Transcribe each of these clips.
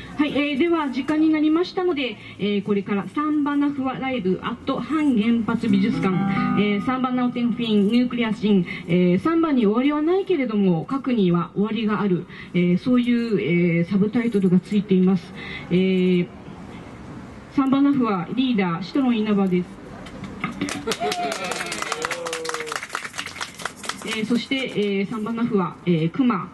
はい、では時間になりましたので、これからサンバナフワライブアット半原発美術館、サンバナウテンフィンニュークリアシン、サンバに終わりはないけれども核には終わりがある、そういう、サブタイトルがついています。サンバナフワリーダーシトロン稲葉です。そして、サンバナフワ、クマ、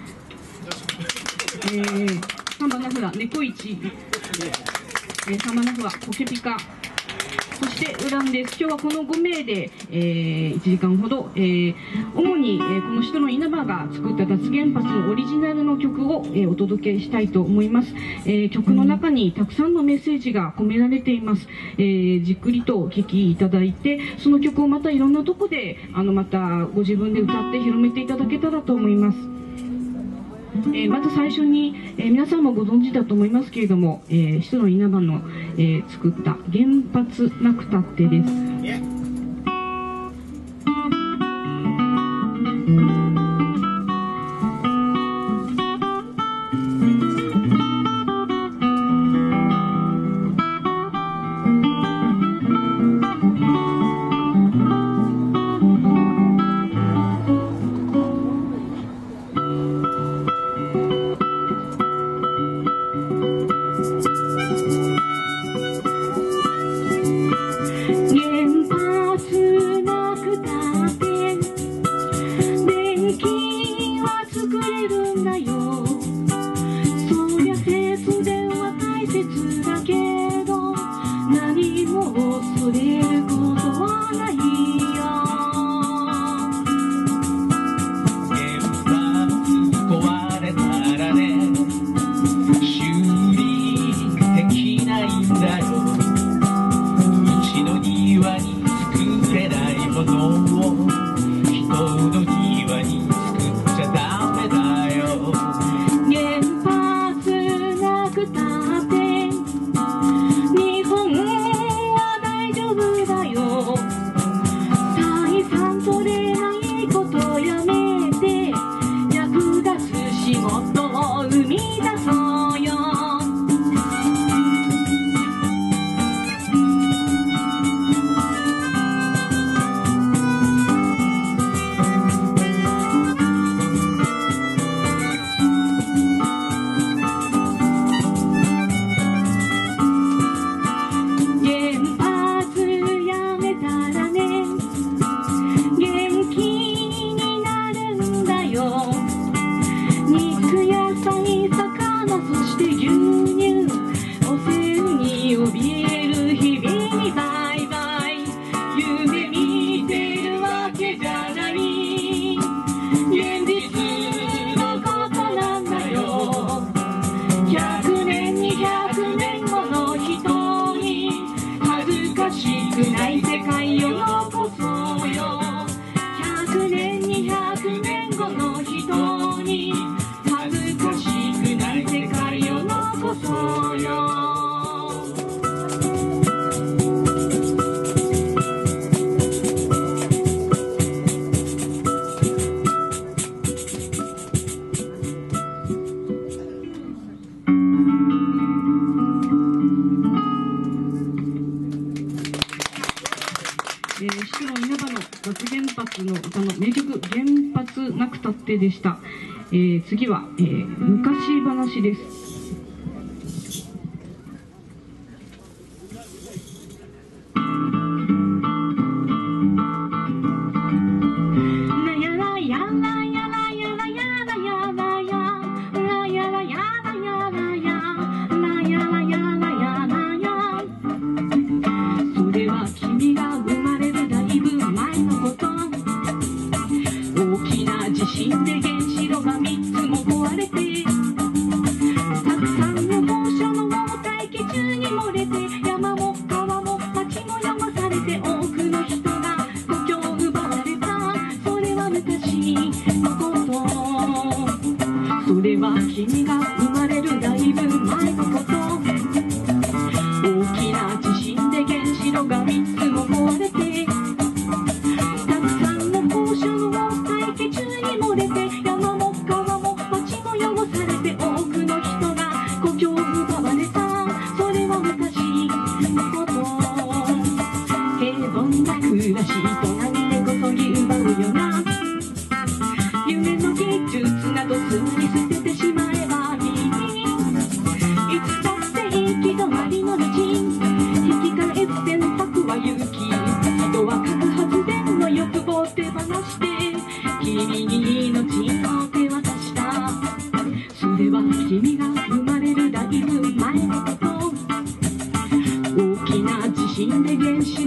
サンバナフワ猫一、サンバナフワコケピカ、そしてウランです。今日はこの5名で、1時間ほど、主に、この人の稲葉が作った脱原発のオリジナルの曲を、お届けしたいと思います。曲の中にたくさんのメッセージが込められています。じっくりとお聴きいただいて、その曲をまたいろんなとこでまたご自分で歌って広めていただけたらと思います。まず最初に、皆さんもご存知だと思いますけれども、人の稲葉の、作った「原発なくたって」です。シトロン稲葉の脱原発の歌の名曲「原発なくたって」でした。次は、昔話です。君が生まれるだいぶ前のこと、大きな地震で原子炉が3つも壊れて、たくさんの放射能が大気中に漏れて、山も川も町も汚されて、多くの人が故郷を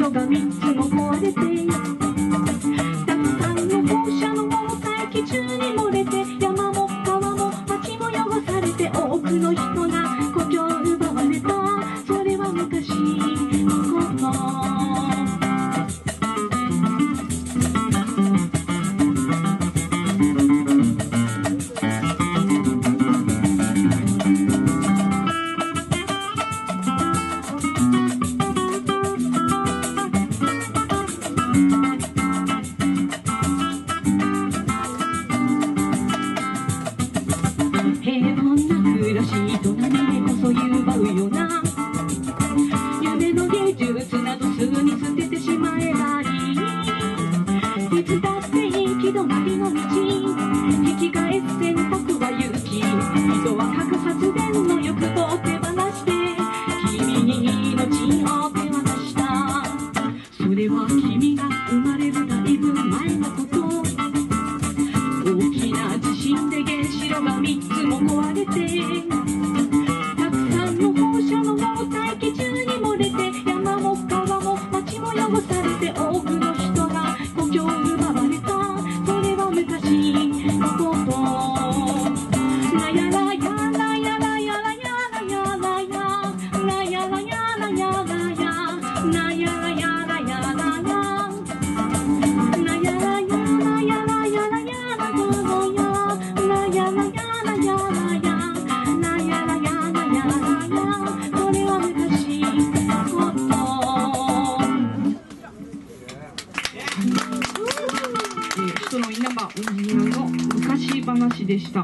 城が3つも壊れて、たくさんの放射能も大気中に漏れて、山も川も町も汚されて、多くの人が故郷を奪われた。それは昔のこと。平凡な暮らしと何でこそ奪うような夢の芸術などすぐに捨ててしまえばいい。いつだって行き止まりの道、引き返す選択は勇気。人は核発電の欲望を手放して君に命を手渡した。それは君が生まれるだいぶ前のこと。大きな地震で原子炉が3つも壊れて、たくさんの放射能も大気中に漏れて、山も川も町も汚されて、多くの人が故郷を奪われた。それは昔のこと。ラヤラヤラヤラヤラヤラヤラヤラヤラヤラヤラヤラヤラヤラヤラヤ人の稲葉オリジナルの昔話でした。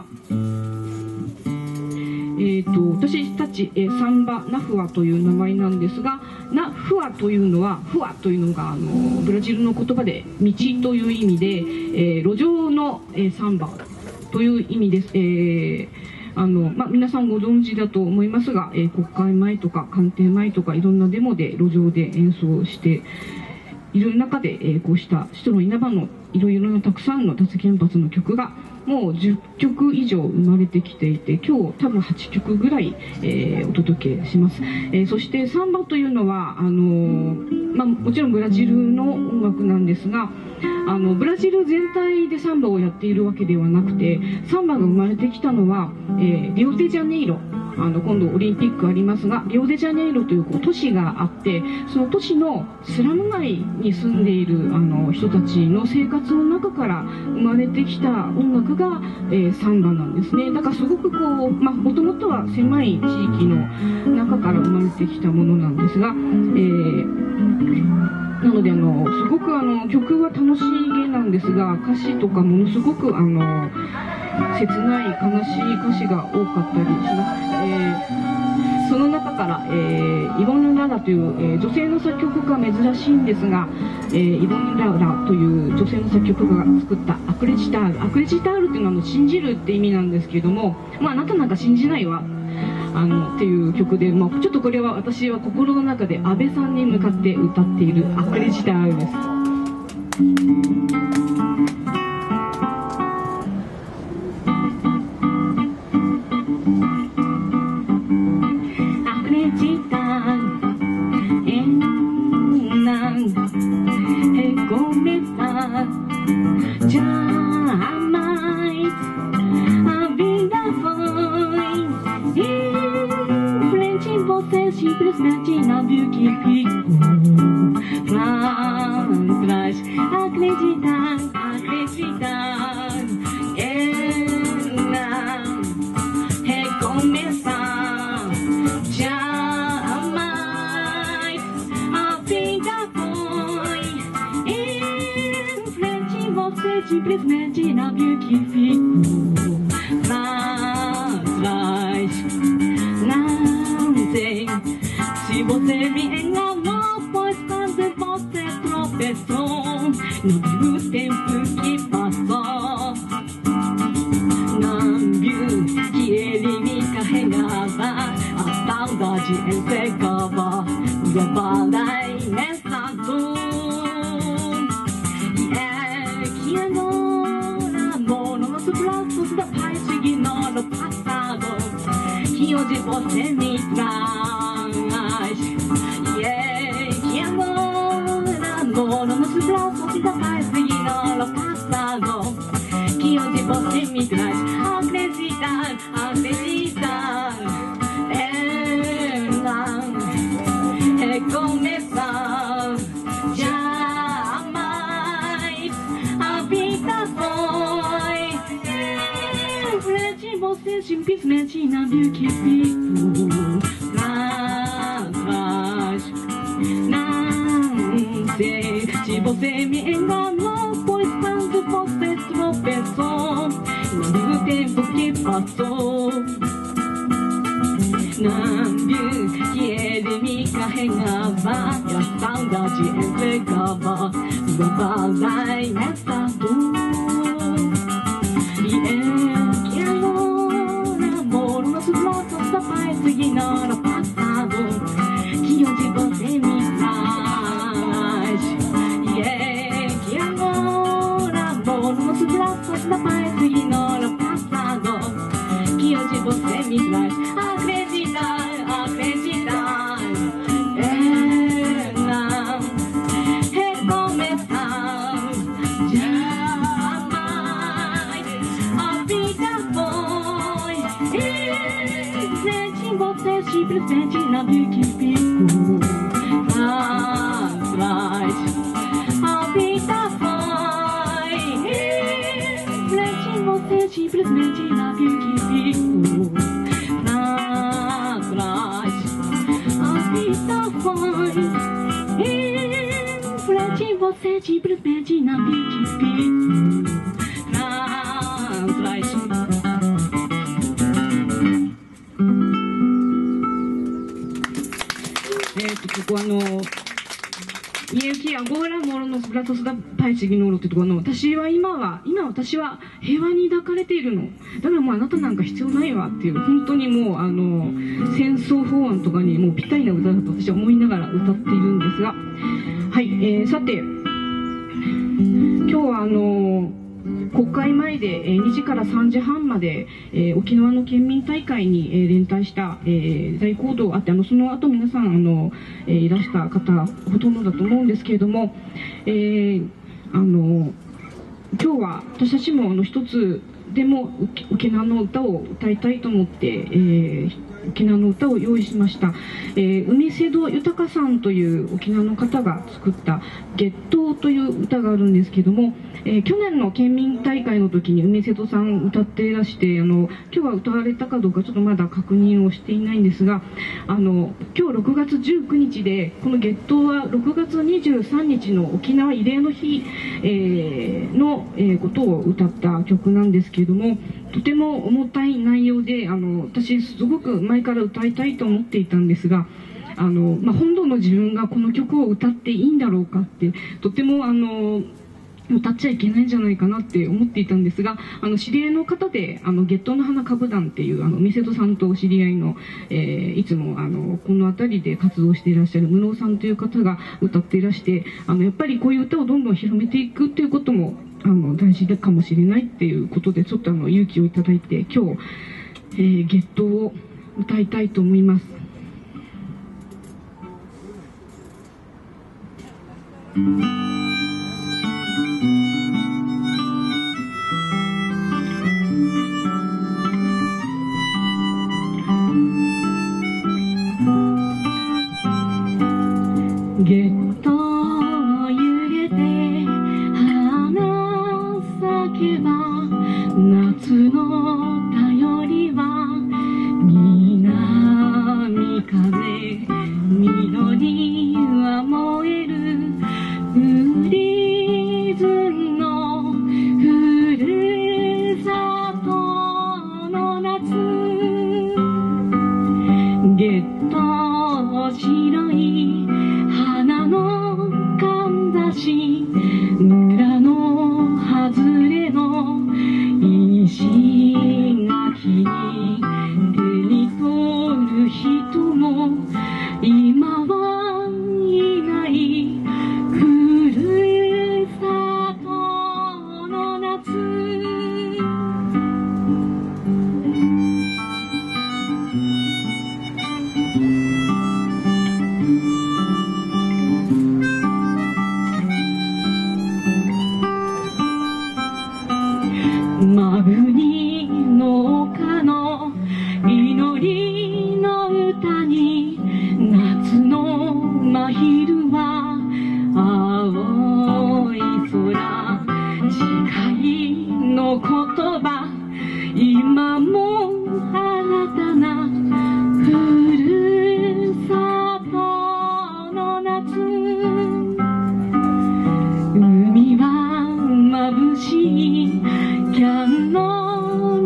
私たち、サンバナフアという名前なんですが、ナフアというのは、フアというのがブラジルの言葉で道という意味で、路上の、サンバという意味です。皆さんご存知だと思いますが、国会前とか官邸前とかいろんなデモで路上で演奏している中で、こうした首都の稲葉のいろいろなたくさんの脱原発の曲がもう10曲以上生まれてきていて、今日多分8曲ぐらい、お届けします。そしてサンバというのはもちろんブラジルの音楽なんですが、ブラジル全体でサンバをやっているわけではなくて、サンバが生まれてきたのは、リオデジャネイロ、今度オリンピックありますが、リオデジャネイロという都市があって、その都市のスラム街に住んでいる人たちの生活の中から生まれてきた音楽が、サンバなんですね。だからすごくもともとは狭い地域の中から生まれてきたものなんですが、なのですごく曲は楽しげなんですが、歌詞とかものすごく切ない悲しい歌詞が多かったりします。その中から、イボヌ・ララという、女性の作曲家珍しいんですが、イボヌ・ララという女性の作曲家が作ったアクレジタール。アクレジタールっていうのは信じるって意味なんですけども、あなたなんか信じないわっていう曲で、ちょっとこれは私は心の中で安倍さんに向かって歌っているアクレジタールです。Simplesmente não viu que ficou pra trás. Acreditar, acreditar, não recomeçar jamais. A vida foi em frente, você simplesmente não viu que ficou pra trás. Não sei se você me enganou, pois quando você tropeçou, não viu o tempo que passou. Não viu que ele me carregava, a saudade entregava, rebalai nessa dor. E é que agora, amor, nos nossos braços da paz ignora o passado, que hoje você me traz. Que agora Volamos braços da paz seguindo o passado que hoje você me traz. Acreditar, acreditar, recomeçar. Jamais a vida foi frente, você simplesmente não viu que ficou pra trás. Não sei se você me enganou, pois quando você tropeçou, não viu o tempo que passou. Não viu que ele me carregava e a saudade entregava sua balai nessa dor. E eu que amor, nossos laços da paz seguindo o passado que hoje você me traz. E é que amor, nossos laços da paz seguindo o passado que hoje você me traz. Acreditar, não recomeçar. Jamais a vida foi presente, você simplesmente não viu que ficou pra trás. A vida foi presente, você simplesmente não viu que ficou pra trás. A vida foi em frente, você simplesmente não viu que ficou pra trás. ここ家行やゴーラモロのスブラトスダパイチギノーロってとこ私は今私は平和に抱かれているのだからもうあなたなんか必要ないわっていう本当にもう戦争法案とかにもうぴったりな歌だと私は思いながら歌っているんですがはい、さて今日は国会前で2時から3時半まで沖縄の県民大会に連帯した大行動があってその後皆さんいらした方ほとんどだと思うんですけれども今日は私たちも一つでも沖縄の歌を歌いたいと思って沖縄の歌を用意しました、海瀬戸豊さんという沖縄の方が作った「月桃」という歌があるんですけども、去年の県民大会の時に海瀬戸さん歌っていらして今日は歌われたかどうかちょっとまだ確認をしていないんですが今日6月19日でこの「月桃」は6月23日の沖縄慰霊の日、の、ことを歌った曲なんですけれどもとても重たい内容で私すごく前から歌いたいと思っていたんですが本土の自分がこの曲を歌っていいんだろうかってとても歌っちゃいけないんじゃないかなって思っていたんですが知り合いの方で月桃の花歌舞団っていう海瀬戸さんとお知り合いの、いつもこの辺りで活動していらっしゃる室尾さんという方が歌っていらしてやっぱりこういう歌をどんどん広めていくっていうことも大事かもしれないっていうことでちょっと勇気をいただいて今日、月桃を歌いたいと思います。月桃揺れて花咲けば夏の便りは南風緑は燃える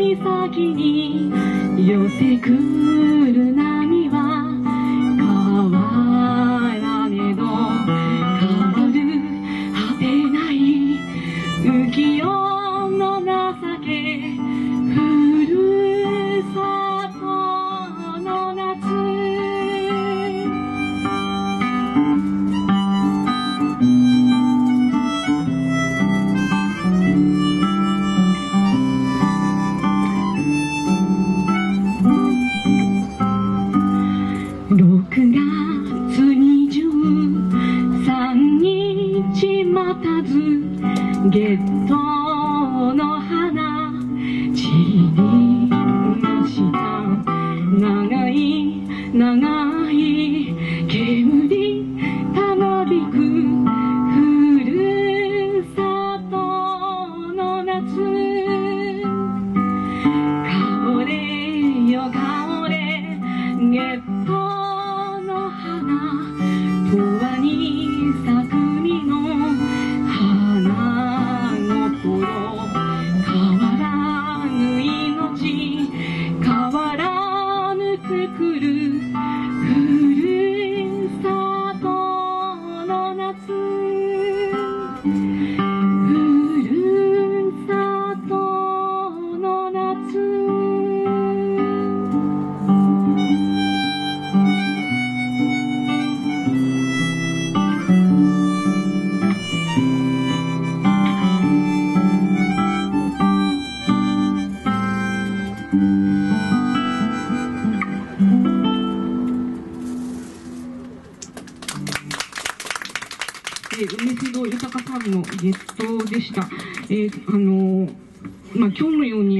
岬に寄せくる波は変わらねど変わる果てない浮世の情けふるさとの夏6月23日待たずゲットの花散りました長い長い煙たなびくふるさとの夏香れよ香れゲットの花永遠に咲く実の花の頃変わらぬ命変わらぬくくるふるさとの夏ふるさとの夏梅津戸豊さんのゲストでした。今日のように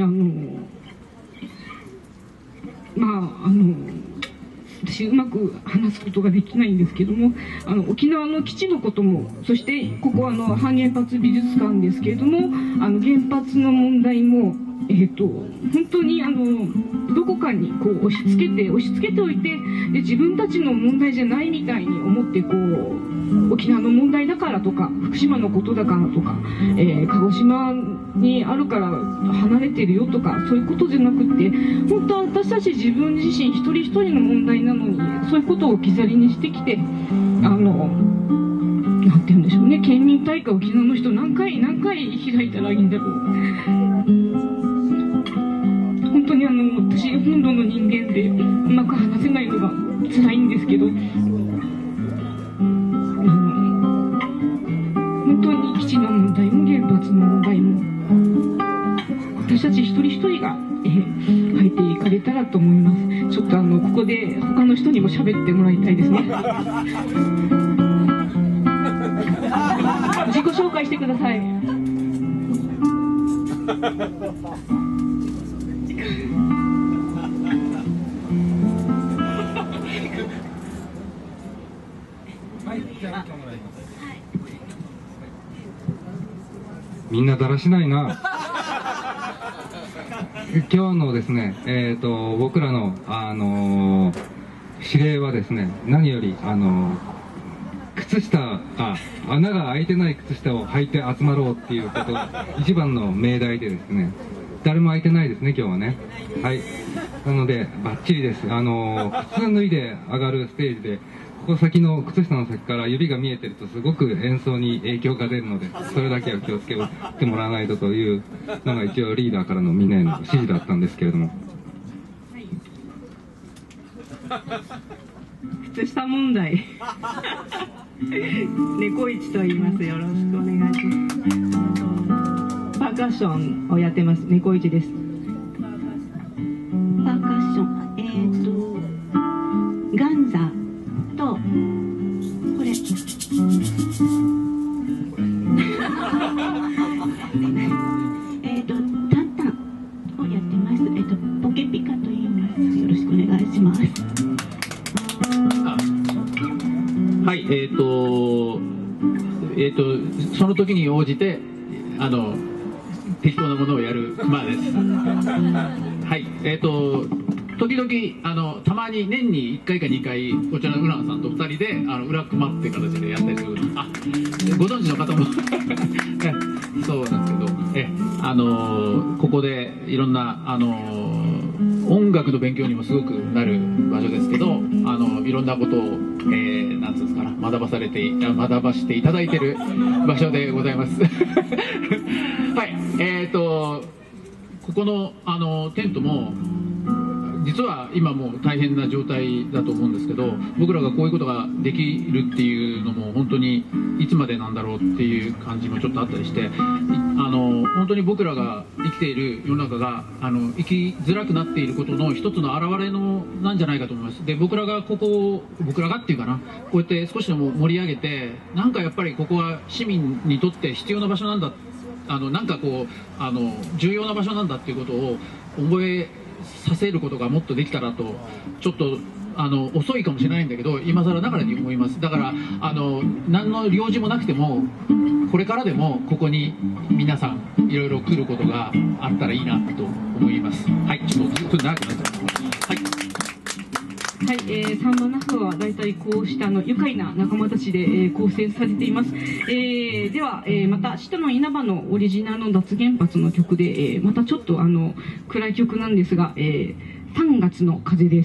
私うまく話すことができないんですけども、沖縄の基地のことも、そしてここは半原発美術館ですけれども、原発の問題も、本当にどこかにこう押し付けておいて、で自分たちの問題じゃないみたいに思ってこう沖縄の問題だからとか福島のことだからとか、鹿児島にあるから離れてるよとかそういうことじゃなくって本当は私たち自分自身一人一人の問題なのにそういうことを置き去りにしてきてなんて言うんでしょうね、県民大会沖縄の人何回開いたらいいんだろう。本当に私本土の人間でうまく話せないのが辛いんですけど、本当に基地の問題も原発の問題も私たち一人一人が書いていかれたらと思います。ちょっとここで他の人にも喋ってもらいたいですね。自己紹介してください。 みんなだらしないな。今日のですね、僕らの、指令はですね、何より靴下穴が開いてない靴下を履いて集まろうっていうことが一番の命題でですね、誰も開いてないですね今日はね。はい、なのでバッチリです。靴脱いで上がるステージでここ先の靴下の先から指が見えてるとすごく演奏に影響が出るので、それだけは気をつけてもらわないとというのが一応リーダーからのみんなへの指示だったんですけれども、 靴下問題猫市と言います。よろしくお願いします。パーカッションをやってます猫市です。 パーカッションガンザとこれタンタンをやってます。ポケピカと言います。よろしくお願いします。 はい、その時に応じて適当なものをやる馬です。はい、時々たまに年に1回か2回こちらの浦野さんと2人で裏熊って形でやったりする。ご存知の方もそうなんですここでいろんな音楽の勉強にもすごくなる場所ですけど、いろんなことを、なんつうんですかな、学ばせていただいている場所でございます。はい、ここのテントも実は今もう大変な状態だと思うんですけど、僕らがこういうことができるっていうのも本当にいつまでなんだろうっていう感じもちょっとあったりして、本当に僕らが生きている世の中が生きづらくなっていることの一つの表れなんじゃないかと思います。で、僕らがっていうかな、こうやって少しでも盛り上げて、なんかやっぱりここは市民にとって必要な場所なんだ、なんかこう重要な場所なんだっていうことを覚えさせることがもっとできたらと、ちょっと遅いかもしれないんだけど、今更ながらに思います。だから何の用事もなくても、これからでもここに皆さんいろいろ来ることがあったらいいなと思います。はい、ちょっとずっと長くなっちゃった。 はい、サンマナフは大体こうした愉快な仲間たちで、構成されています。では、また首都の稲葉のオリジナルの脱原発の曲で、またちょっと暗い曲なんですが、3月の風です。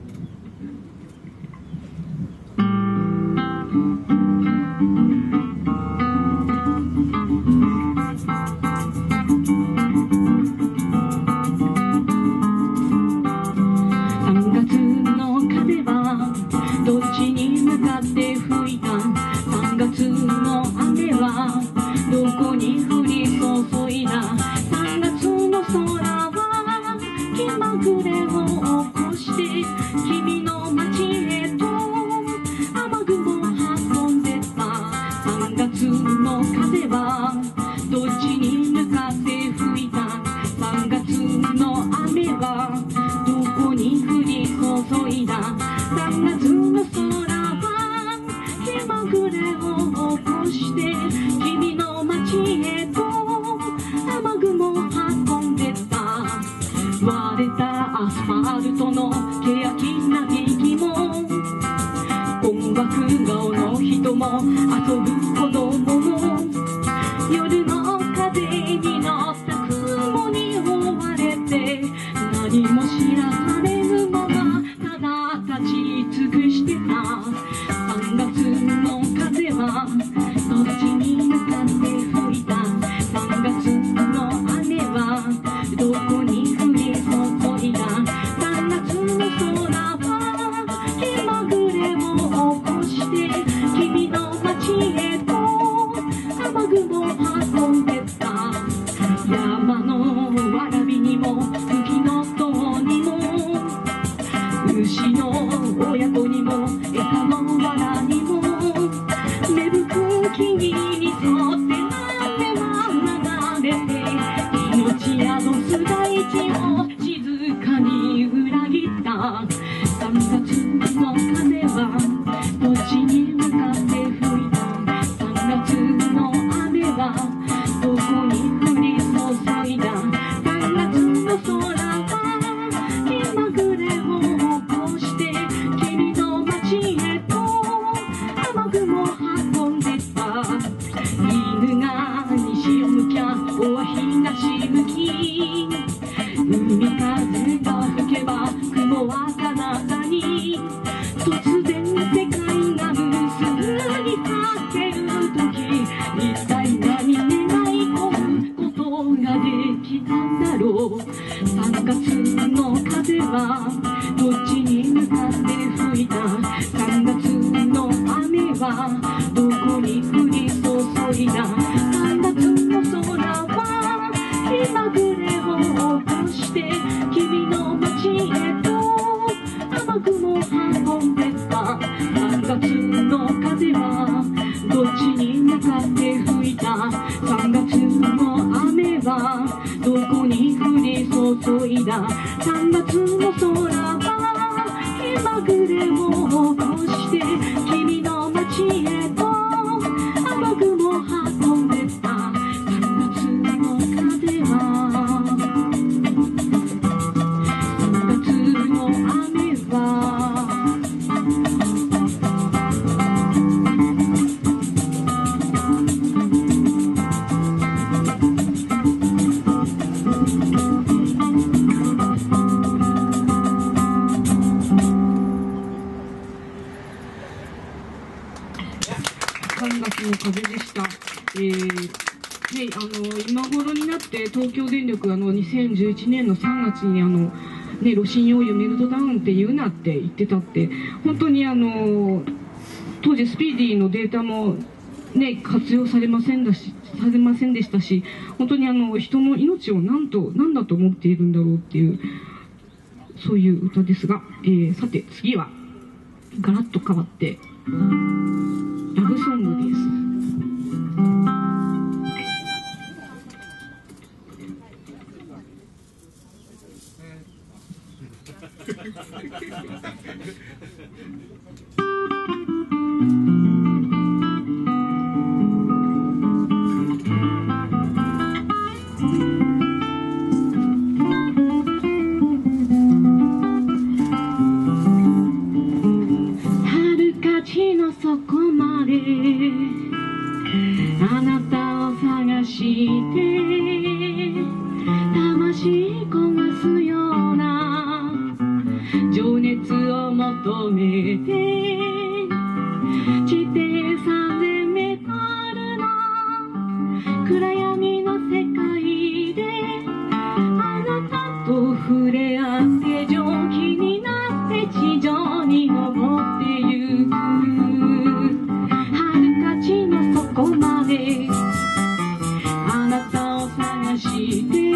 どっちに向かって吹いた3月の雨はどこに降り注いだ。3月の空は気まぐれを起こして君の街へと雨雲運んでた。3月の風はどっちに向かって吹いた。3月の雨はどこに降り注いだ。3月の空は気まぐれを起こして君の街へと雨雲運んでた。割れたアスファルトの欅並木も音楽顔の人も遊ぶ子供も夜の風に乗った雲に覆われて何も知らされぬままただ立ち尽くしてた。3月の風はどっちに向かって吹いた。3月の雨はどこに降り注いだ。3月の空は気まぐれを起こして君の街へと雨雲運んでた。山のわらびにも吹きの塔にも牛の親子にも餌のわらにも芽吹く木々に沿って雨は流れて命宿す大地を静かに裏切った。3月の風はどっちに向かって吹いた。3月の雨はどこに降り注いだ。3月の空は気まぐれを起こして君の街へと雨雲運んでた。犬が西を向きゃ尾は東向き。海風が吹けば雲は彼方に。突然世界が無数に裂ける時一体何願い込むことができたんだろう。3月の風はどっちに向かって吹いた。3月の雨はどこに降り注いだ。3月の空は気まぐれを起こして君の街へと雨雲運んでた。3月の風はどっちに向かって吹いた。3月の雨はどこに降り注いだ。3月の空は気まぐれを起こして君の街へと雨雲運んでた。3月の風は3月の雨はい、今頃になって東京電力2011年の3月にね、炉心溶油メルトダウンって言うなって言ってたって、本当に当時スピーディーのデータもね、活用されませんでしたし、本当に人の命を何だと思っているんだろうっていう、そういう歌ですが、さて次はガラッと変わってラブソングです。 底まであなたを探して魂焦がすような情熱を求めて地底3000メートルの暗闇の世界であなたと触れ合って蒸気になって地上に登ってゆくここまであなたを探して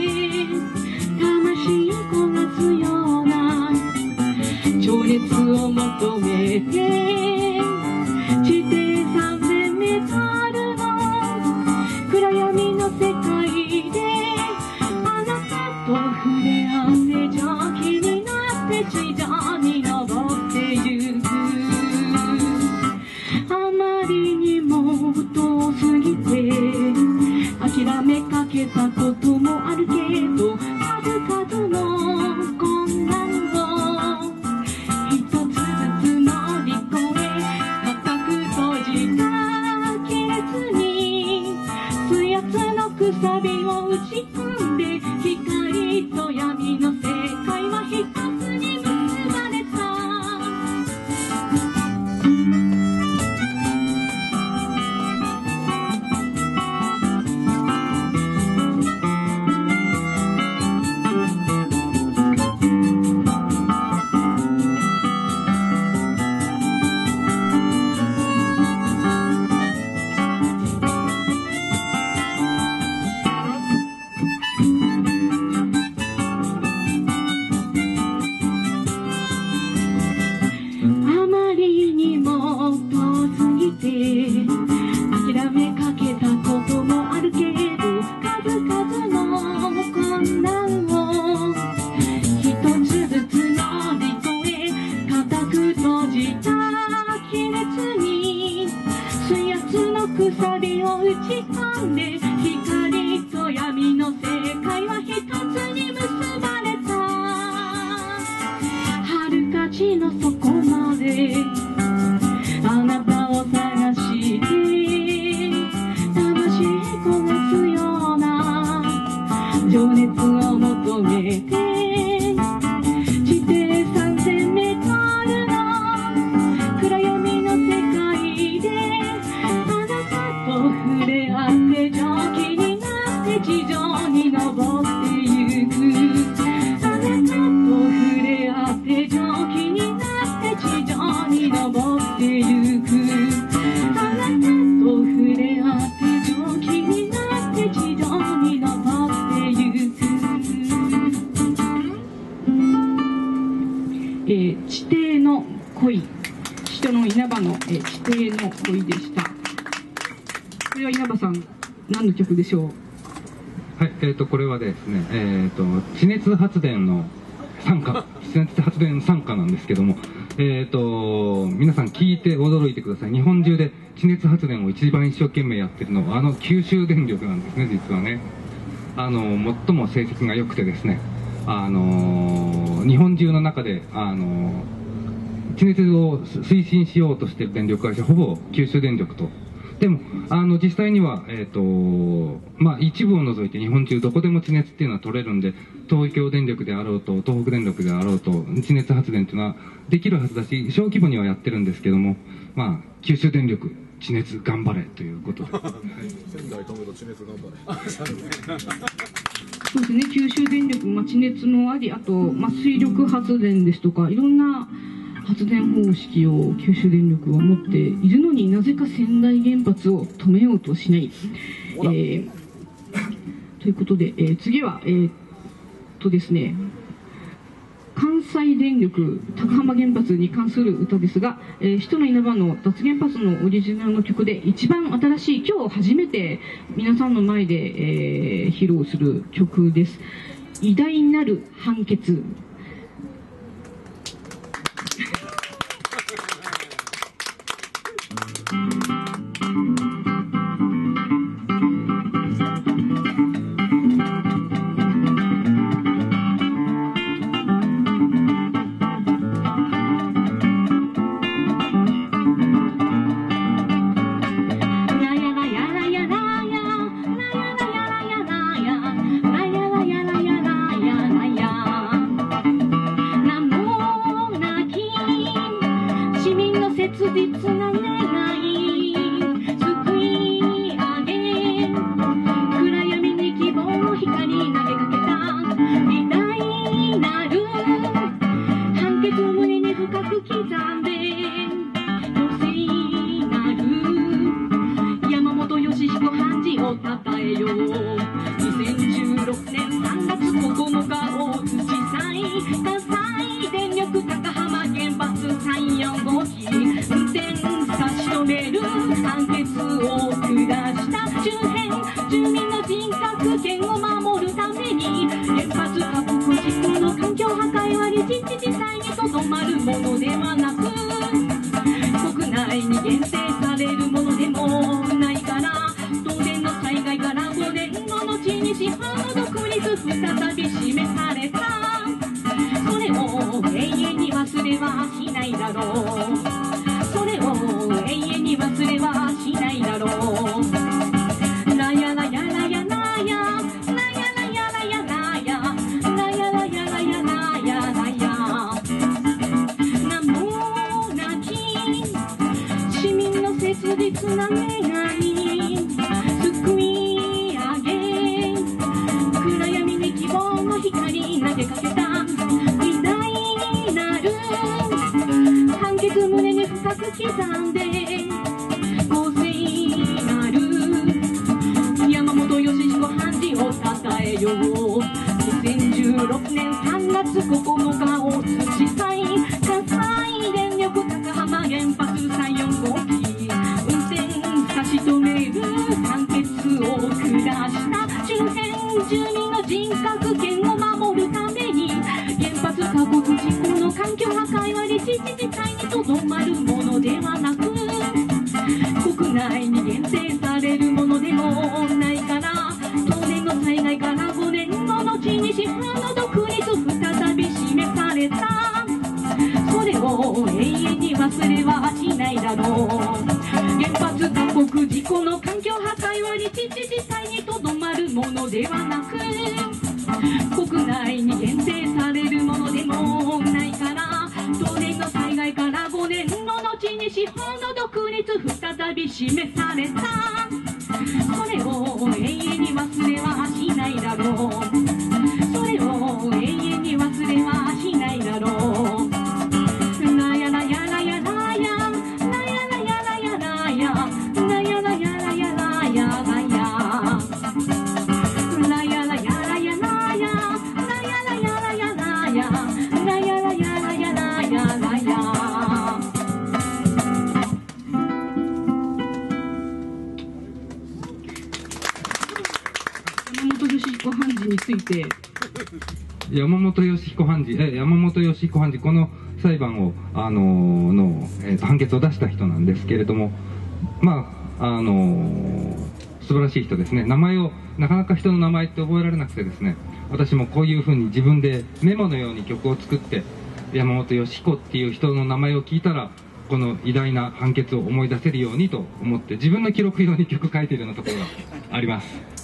魂焦がすような情熱を求めて地底3000メートルの暗闇の世界であなたと触れ合って蒸気になって地上に登ってゆくあまりにも遠すぎて諦めかけたこともあるけど数々の困難を一つずつ乗り越え固く閉じた亀裂に水圧のくさびを打ち込んで光と闇の世界は一つに結ばれた諦めかけたこともあるけど数々の困難を一つずつ乗り越え固く閉じた亀裂に水圧の鎖を打ち込んで光と闇の世界は一つに結ばれた遥か地の底まであなたを探して魂焦がすような情熱を求めて地底3000メートルの暗闇の世界であなたと触れ合って蒸気になって地上に登ってゆくあなたと触れ合って蒸気になって地上に登ってゆくあなたと触れ合って蒸気になって地上に登ってゆく地底の恋、人の稲葉の地底の恋でした。これは稲葉さん何の曲でしょう？ はい、これはですね、地熱発電の賛歌、地熱発電賛歌なんですけども、皆さん聞いて驚いてください。日本中で地熱発電を一番一生懸命やってるのは九州電力なんですね、実はね。最も成績が良くてですね、日本中の中で地熱を推進しようとしている電力会社ほぼ九州電力と。でも実際には、一部を除いて日本中どこでも地熱っていうのは取れるんで、東京電力であろうと東北電力であろうと地熱発電っていうのはできるはずだし、小規模にはやってるんですけども、九州電力地熱頑張れということで。 仙台止めと地熱頑張れ。 そうですね、九州電力、地熱もあり、あと、水力発電ですとか、いろんな発電方式を九州電力は持っているのになぜか仙台原発を止めようとしない。ということで、次は、ですね、関西電力高浜原発に関する歌ですが、首都の稲葉の脱原発のオリジナルの曲で一番新しい、今日初めて皆さんの前で、披露する曲です。偉大なる判決。2016年3月9日を土祭関西電力高浜原発3、4号機運転差し止める判決を下した周辺住民の人格権を守るために原発過酷事故の環境破壊は立地自治体にとどまるものではなく国内に限定されるものでもないから当年の災害から5年後のちに司法の独立再び示されたそれを永遠に忘れはしないだろう原発過酷事故の環境破壊は立地自治体にとどまるものではなく国内に限定されるものでもないから当年の災害から5年後のちに司法の独立再び示されたそれを永遠に忘れはしないだろうそれを永遠に忘れはしないだろうなやらやらやらやなやらやらやらやなやらやらやらやなやなやらやらやらやなやらやらやらやなやらやらやらやなや山本義彦判事について山本義彦判事この裁判を判決を出した人なんですけれども素晴らしい人ですね。名前をなかなか人の名前って覚えられなくてですね私もこういうふうに自分でメモのように曲を作って山本義彦っていう人の名前を聞いたらこの偉大な判決を思い出せるようにと思って自分の記録用に曲書いているようなところがあります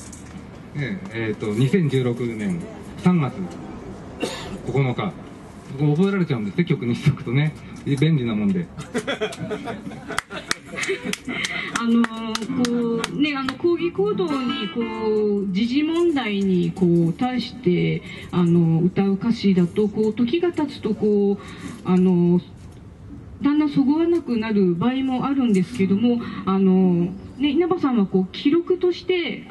。2016年3月9日覚えられちゃうんですね曲にしとくとね便利なもんで抗議行動に時事問題に対して歌う歌詞だと時が経つとだんだんそぐわなくなる場合もあるんですけども稲葉さんは記録として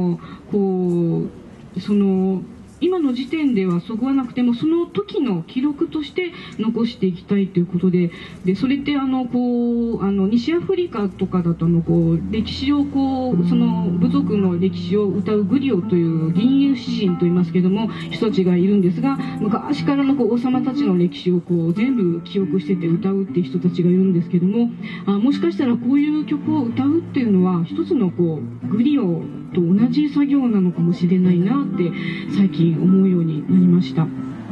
今の時点ではそぐわなくてもその時の記録として残していきたいということでそれって西アフリカとかだと歴史をその部族の歴史を歌うグリオという吟遊詩人といいますけども人たちがいるんですが昔からの王様たちの歴史を全部記憶してて歌うっていう人たちがいるんですけどももしかしたらこういう曲を歌うっていうのは一つのグリオと同じ作業なのかもしれないなって最近思うようになりました。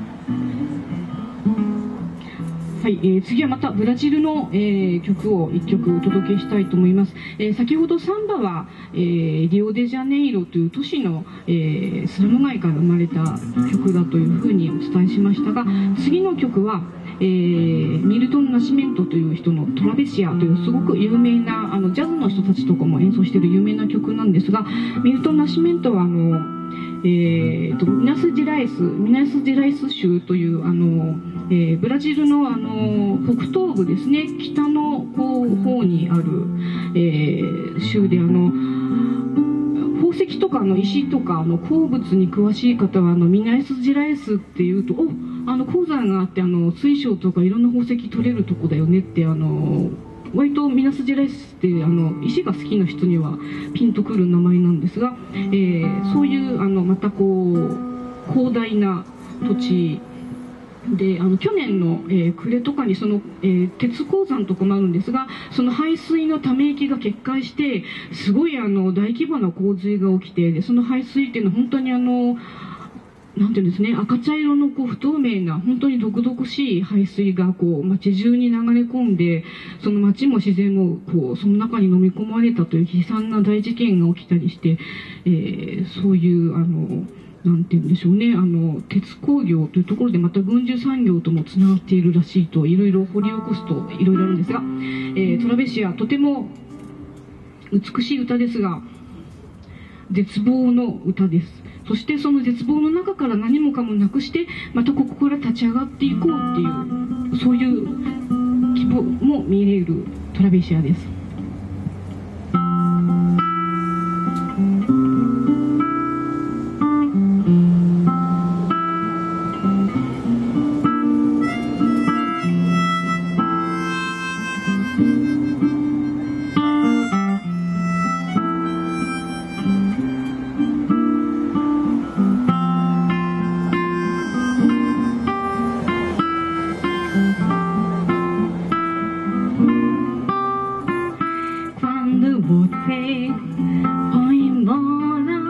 はい、次はまたブラジルの、曲を1曲お届けしたいと思います。先ほどサンバは、リオデジャネイロという都市の、スラム街から生まれた曲だというふうにお伝えしましたが次の曲はミルトン・ナシメントという人のトラベシアというすごく有名なジャズの人たちとかも演奏している有名な曲なんですがミルトン・ナシメントはミナスジェライス州というブラジルの北東部ですね北の方にある、州で宝石とか石とか鉱物に詳しい方はミナスジェライスっていうと鉱山があって水晶とかいろんな宝石取れるとこだよねって割とミナスジェライスって石が好きな人にはピンとくる名前なんですが、そういうまた広大な土地で去年の、暮れとかに鉄鉱山とかもあるんですがその排水のため池が決壊してすごい大規模な洪水が起きてその排水っていうのは本当になんていうんですね赤茶色の不透明な本当に毒々しい排水が街中に流れ込んでその街も自然もその中に飲み込まれたという悲惨な大事件が起きたりして、そういうなんていうんでしょうね鉄工業というところでまた軍需産業ともつながっているらしいといろいろ掘り起こすといろいろあるんですが、トラベシアとても美しい歌ですが絶望の歌です。そしてその絶望の中から何もかもなくしてまたここから立ち上がっていこうっていうそういう希望も見れるトラベシアです。Você foi embora,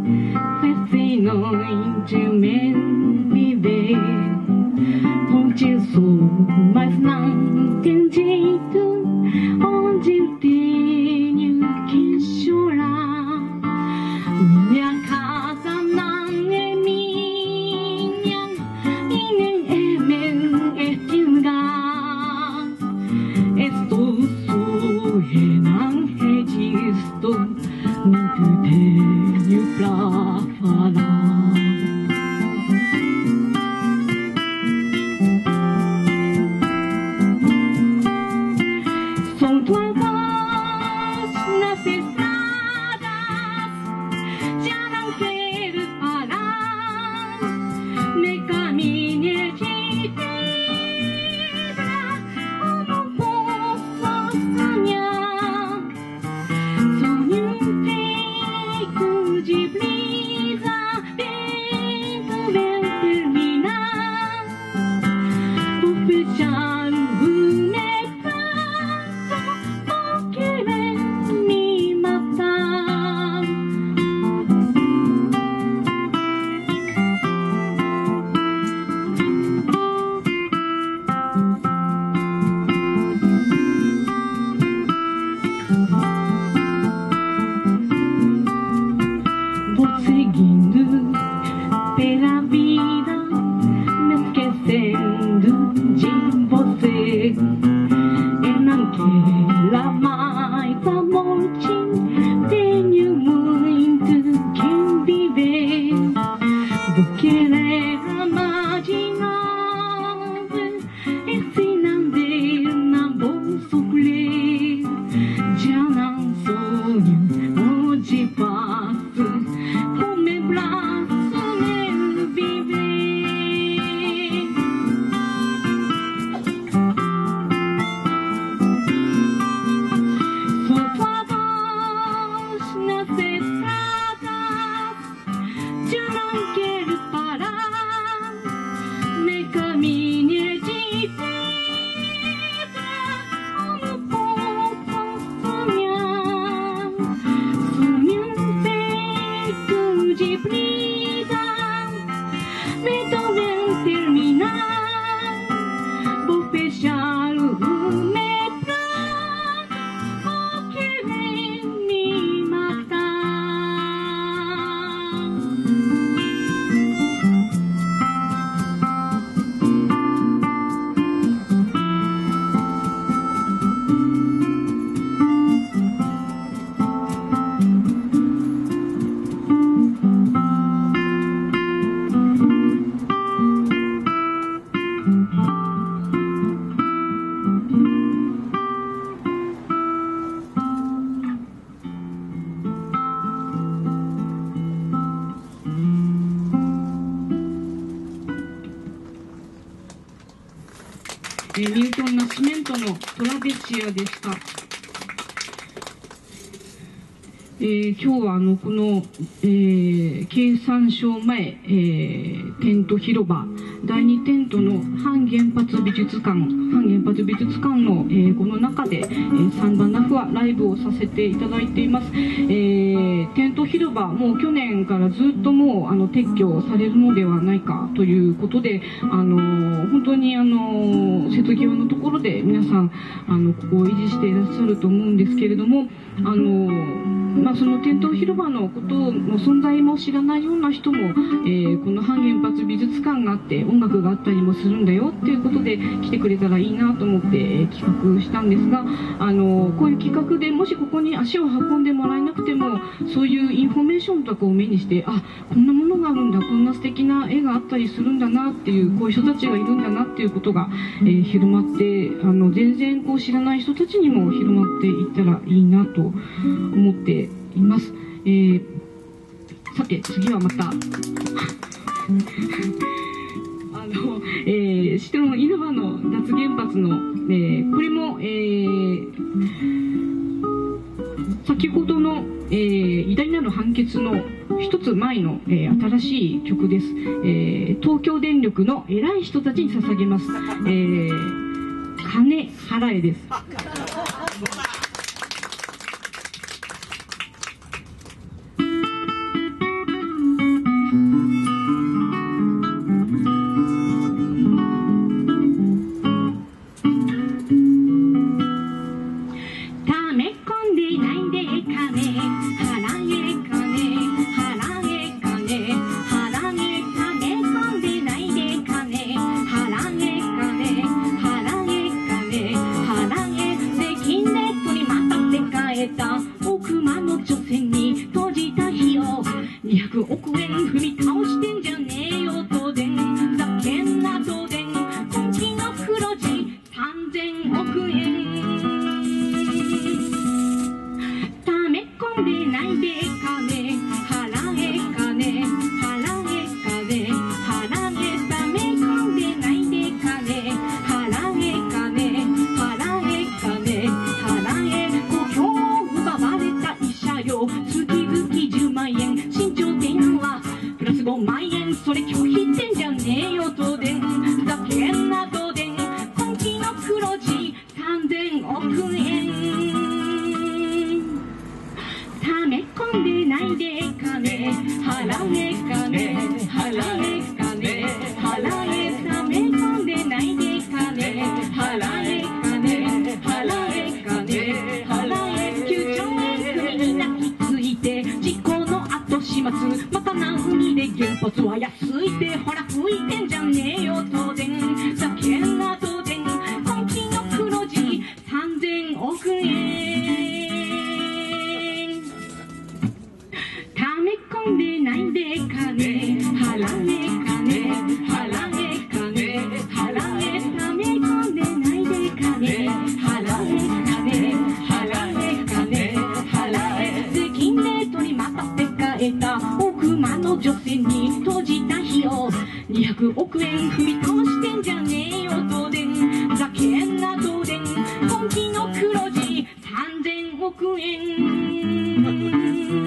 fez noite me viver. Onde sou, mas não tem jeito, onde eu tenho que chorar. Minha casa não é minha, e nem é meu este lugar. Estou não resisto, não tenho pra falar. São tua voz nas estradas, já não quero parar. Me caminhe de pedra, como posso sonhar. Sonho feito de brisa, vento vem terminar. Vou fechar o retrato, vou querer me matar. Vou seguindo pela vida, me esquecendo de você. Eu não quero amar ミルトン・ナシメントのトラベシアでした。今日はこの、経産省前、テント広場第2テントの反原発美術館の、この中で、サンバナフはライブをさせていただいています。テント広場もう去年からずっともう撤去されるのではないかということで、本当に瀬戸際のところで皆さんここを維持していらっしゃると思うんですけれども、そのテント広場のことの存在も知らないような人も、この反原発美術館があって音楽があったりもするんだよっていうことで来てくれたらいいなと思って、企画したんですが、こういう企画でもしここに足を運んでもらえなくても、そういうインフォメーションとかを目にして、あ、こんなものがあるんだ、こんな素敵な絵があったりするんだなっていう、こういう人たちがいるんだなっていうことが、広まって、全然こう知らない人たちにも広まっていったらいいなと思っています。さて次はまた下の稲葉の脱原発の、これも、先ほどの、偉大なる判決の一つ前の、新しい曲です。東京電力の偉い人たちに捧げます。金払えです。200億円踏み倒してんじゃねえよ東電、ふざけんな東電、今期の黒字3000億円、ため込んでないで金払え金払え金払え、ため込んでないで金払え金払え金払え、故郷を奪われた医者よ、月々10万円、身長電話プラス5万円、それ拒否ってんじゃねえよ東電、ふざけんな東電、今期の黒字3000億円、ため込んでないで金払え金払え金払え、ため込んでないで金払え金払え金払え、9兆円国に泣きついて事故の後始末、またな海で原発は安いて、ほら吹いてんじゃねえよ東電、ふざけんな東電、今期の黒字3000億円、ため込んでないで金払え金払え金払え、ため込んでないで金払え金払え金払え、税金レートにまたって変えた億万の女性に閉じた費用200億円踏み倒してんじゃねえよ東電、ふざけんな東電、今期の黒字3000億円、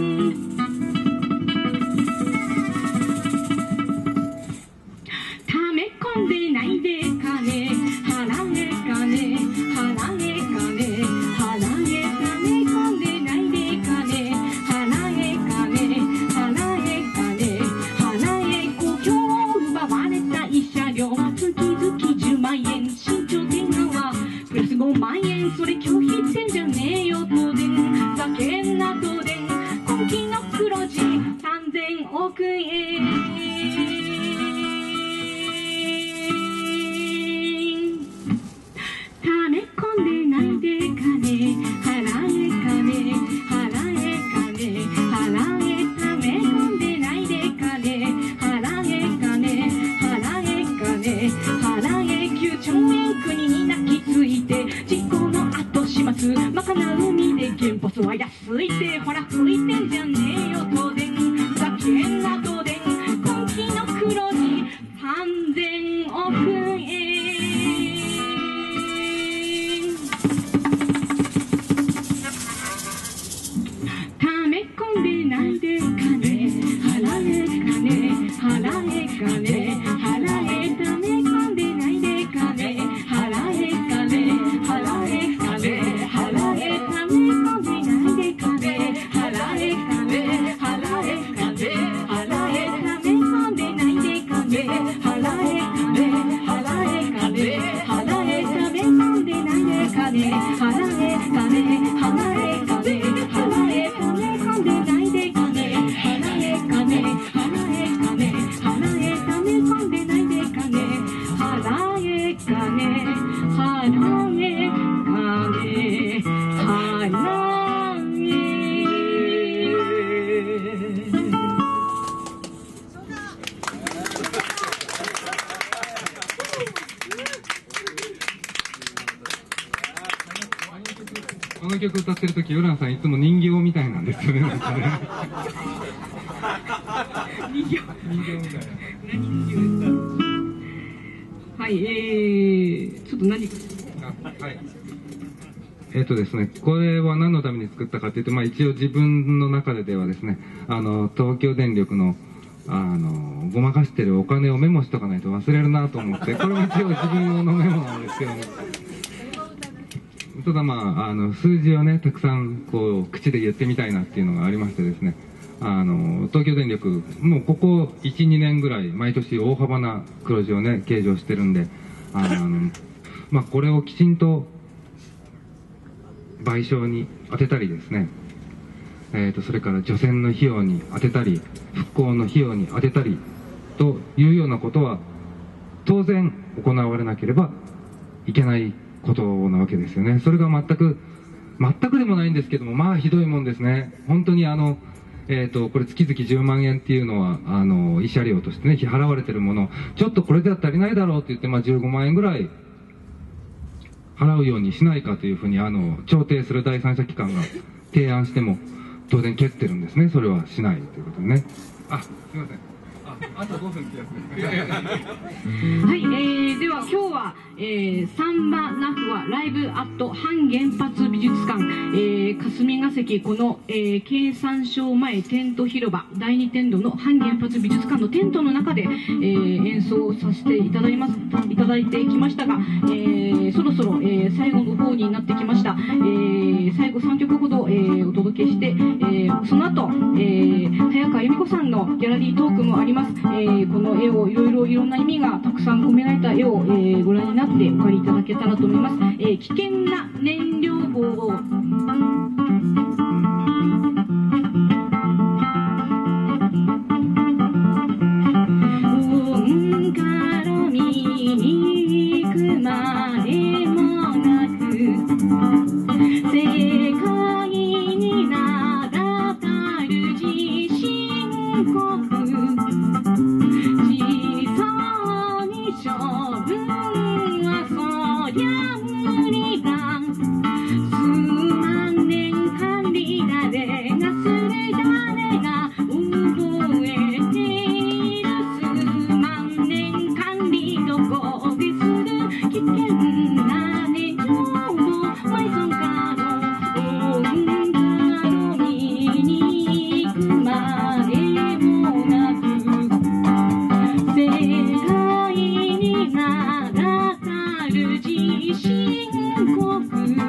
ため込んでないで金払え金払え金払え、ため込んでないで金払え金払え金払え、故郷を奪われた慰謝料月々10万円、身長電話プラス5万円、それ拒否ってんじゃねえよ東電、ふざけんな東電、今期の黒字3000億円、ため込んでないで金払え金払え金払え、ため込んでないで金払え金払え金払え、9兆円国に泣きついて事故の後始末、まかな海で原発は安いて、ほら吹いてんじゃねえよ東電、ふざけんな東電、今期の黒字3000億円、 この曲歌ってる時、ヨランさんいつも人形みたいなんですよね。なんかね人形人形みたいな。 何人形ですか。はい、ちょっと何か。 はい。ですね、これは何のために作ったかというと、一応自分の中ではですね、東京電力の、ごまかしてるお金をメモしとかないと忘れるなと思って、これも一応自分用のメモなんですけども、ただ数字をね、たくさんこう、口で言ってみたいなっていうのがありましてですね、東京電力、もうここ1、2年ぐらい、毎年大幅な黒字をね、計上してるんで、これをきちんと、賠償に当てたりですね、それから除染の費用に当てたり、復興の費用に当てたりというようなことは当然行われなければいけないことなわけですよね。それが全くでもないんですけども、ひどいもんですね。本当にこれ月々10万円っていうのは慰謝料としてね、支払われてるものをちょっとこれでは足りないだろうって言って、15万円ぐらい払うようにしないかというふうに調停する第三者機関が提案しても当然蹴ってるんですね。それはしないということでね。すいません。あと5分ってやつですね。 はい、では今日は、サンバナフはライブアット半原発美術館、霞が関この、経産省前テント広場第2テントの半原発美術館のテントの中で、演奏させていただいてきましたが、そろそろ、最後の方になってきました。最後3曲ほど、お届けして、その後、早川由美子さんのギャラリートークもあります。この絵をいろんな意味がたくさん込められた絵を、ご覧になってお借りいただけたらと思います。危険な燃料棒をから見に行くまでもなく世界に名だたる地震国処分はそりゃ無理だ。数万年間に誰がする誰が覚えている。数万年間にどこでする危険な燃料を埋蔵可能温化炉に行くまでもなく世界に名だたる地震国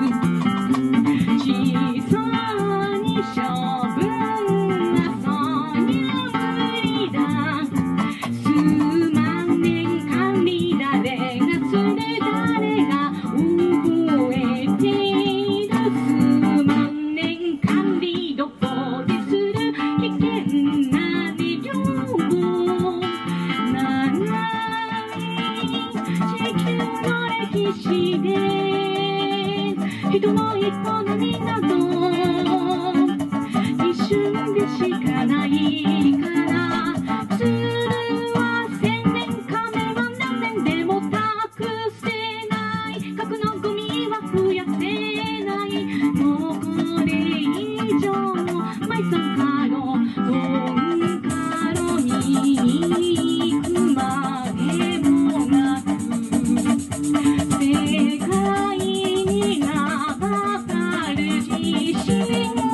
小さに処分はそりゃ無理だ。数万年間に誰がする誰が覚えている。数万年間にどこでする危険な燃料を長い地球の歴史で人の営みなど一瞬でしかないから鶴は1000年亀は何年でも託せない。核のゴミは増やせない。もうこれ以上の埋蔵可能温化炉に行くまでもなく世界に名だたる地震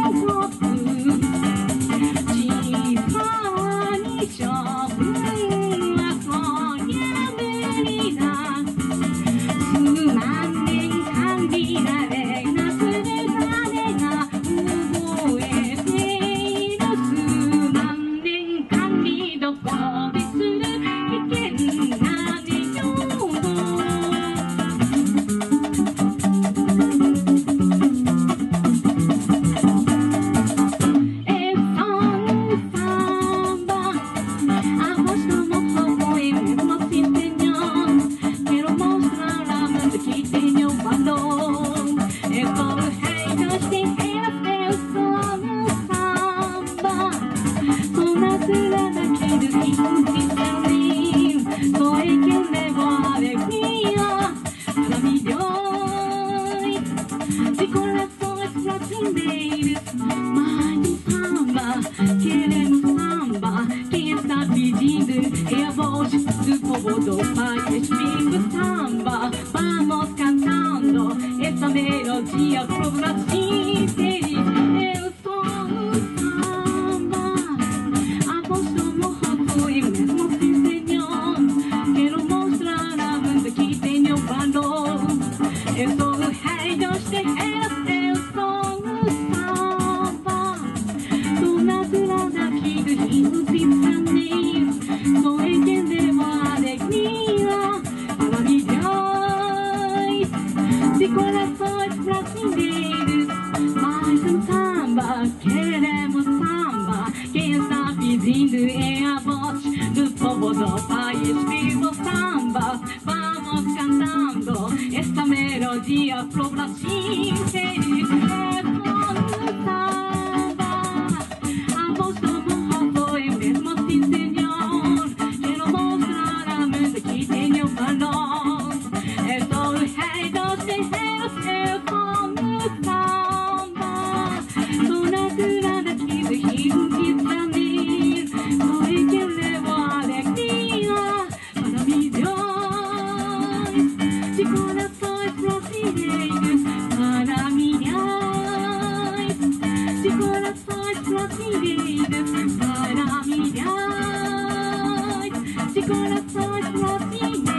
Empezamos samba, vamos cantando esta melodía progresiva. Eu sou o samba, a voz do morro foi o mesmo, sim senhor. Quero mostrar a mundo que tenho valor. Eu sou o rei dos terreiros, eu sou o samba. Sou natural daqui do Rio de Janeiro. Sou entender a alegria para milhões de corações brasileiros. Mais um samba, queremos samba. Quem está pedindo é a voz do povo do país. Viva o samba, vamos cantando esta melodia pro Brasil inteiro. É só o samba, a voz do morro foi mesmo, sim senhor. Quero mostrar a mundo que tenho valor. Eu sou o rei dos terreiros, eu sou o samba. Sou natural daqui do Rio de Janeiro. Sou eu que levo a alegria para milhões de corações brasileiros. Para milhões de corações brasileiros. Para milhões de corações brasileiros.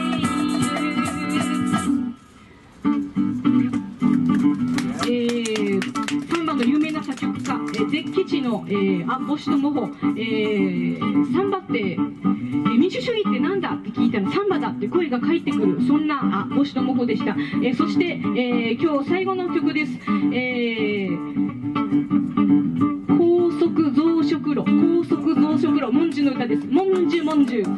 サンバの有名な作曲家、ゼッケチの、アボシとモホ、サンバって、民主主義ってなんだって聞いたらサンバだって声が返ってくる、そんなアボシとモホでした。そして、今日最後の曲です。高速増殖路、高速増殖路、モンジュの歌です。モンジュモンジュ。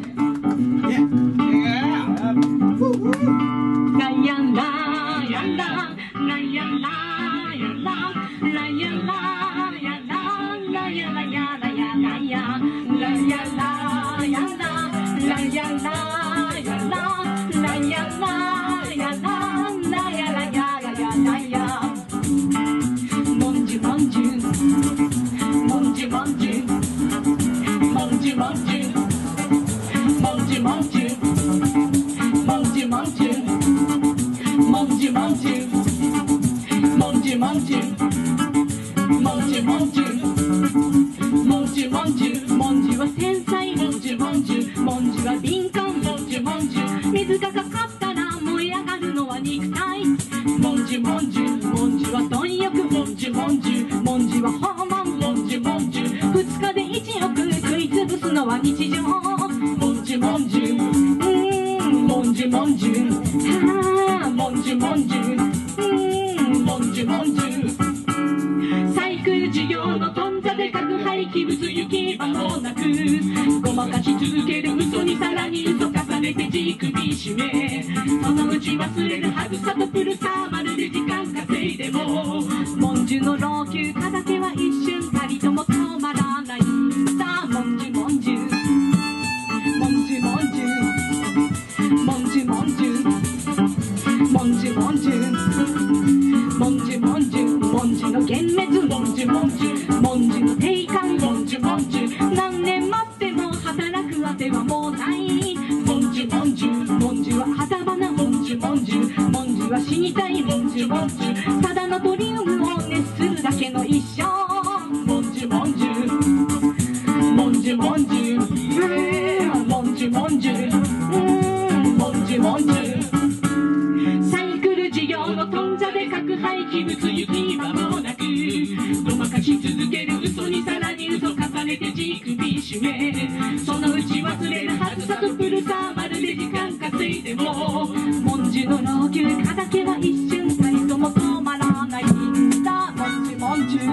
ライアンラーヤンラーライアンラーヤンラーライアンラーヤンラーライアンラヤラヤラヤライアンラーヤンラーライアンラーヤンラーライアンラーヤンラーラヤラヤラヤラヤモンジュモンジュモンジュモンジュモンジュモンジュモンジュモンジュモンジュモンジュモンジュモンジュモンジュモンジュモンジュモンジュモンジュモンジュモンジュは繊細モンジュモンジュモンジュは敏感モンジュモンジュ水がかかったら燃え上がるのは肉体モンジュモンジュモンジュは貪欲モンジュモンジュモンジュは放漫モンジュモンジュ2日で1億食いつぶすのは日常モンジュモンジュモンジュモンジュはあモンジュモンジュモンジュモンジュサイクル事業の頓挫で核廃棄物行き場もなくごまかし続ける嘘にさらに嘘重ねてじ首絞めそのうち忘れるはずさとプルサーマルで時間稼いでもモンジュの老朽化だけは一瞬たりとも止まらないさあモンジュモンジュモンジュモンジュモンジュモンジュモンジュモンジュモンジュモンジュモンジュの幻滅モンジュモンジュモンジュの定感モンジュモンジュ何年待っても働くあてはもうないモンジュモンジュモンジュは肌花モンジュモンジュモンジュは死にたいモンジュモンジュただのトリウムを熱するだけの一生モンジュモンジュモンジュモンジュモンジュモンジュモンジュモンジュサイクル事業の頓挫で核廃棄物行き場もなくごまかし続ける嘘にさらに嘘重ねてじ首絞めそのうち忘れるはずさとプルサーマルで時間稼いでもモンジュの老朽化だけは一瞬たりとも止まらないんだモンジュモンジュ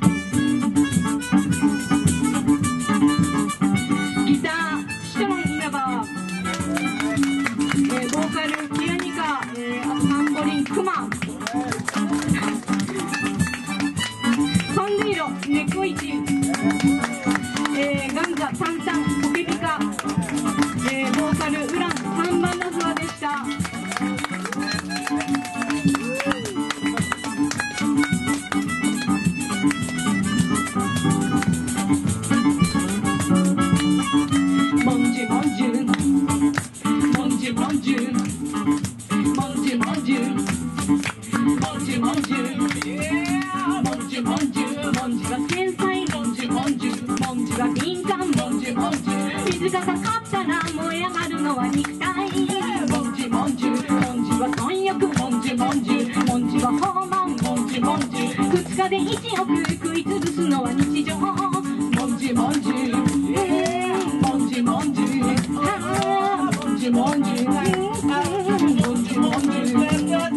ギターシトロン稲葉ボーカルキアニカ、あとタンボリンクマパンデイロネコイチ、ガンザタンタンポケピカ、ボーカルウラン3番のフワでした。 熱がかかったら燃え上がるのは肉体。もんじもんじゅもんじは貪欲もんじもんじゅもんじは放慢もんじもんじゅ2日で1億食い潰すのは日常。もんじもんじゅもんじもんじゅもんじもんじゅもんじもんじゅ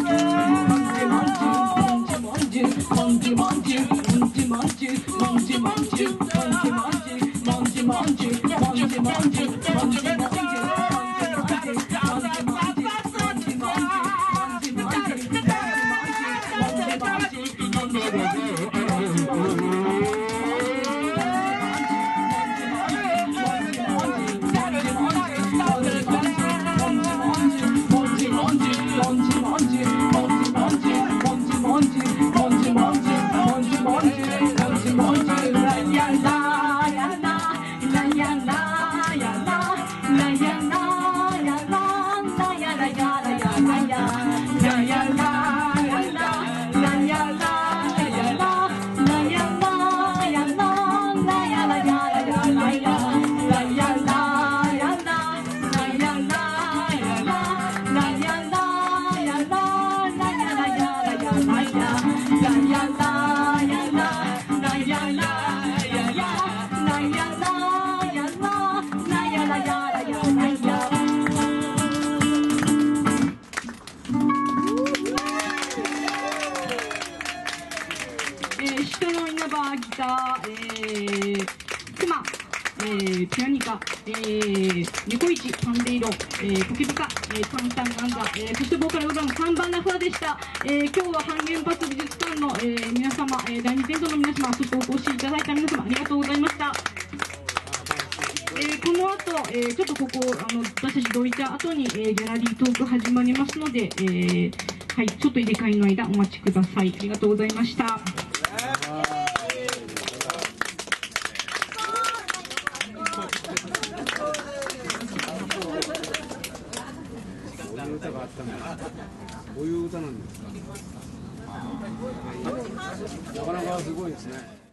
人の稲葉ギター、熊、ピアニカ、猫市、パンデイロ、ポケピカ、タンタンガンザ、そしてボーカルウラン3番ラファでした。今日は半原発美術館の、皆様、第2テントの皆様、そしてお越しいただいた皆様、ありがとうございました。この後、ちょっとここ、私たちどいた後に、ギャラリートーク始まりますので、はい、ちょっと入れ替えの間お待ちください。ありがとうございました。 こういう歌なんですか。なかなかすごいですね。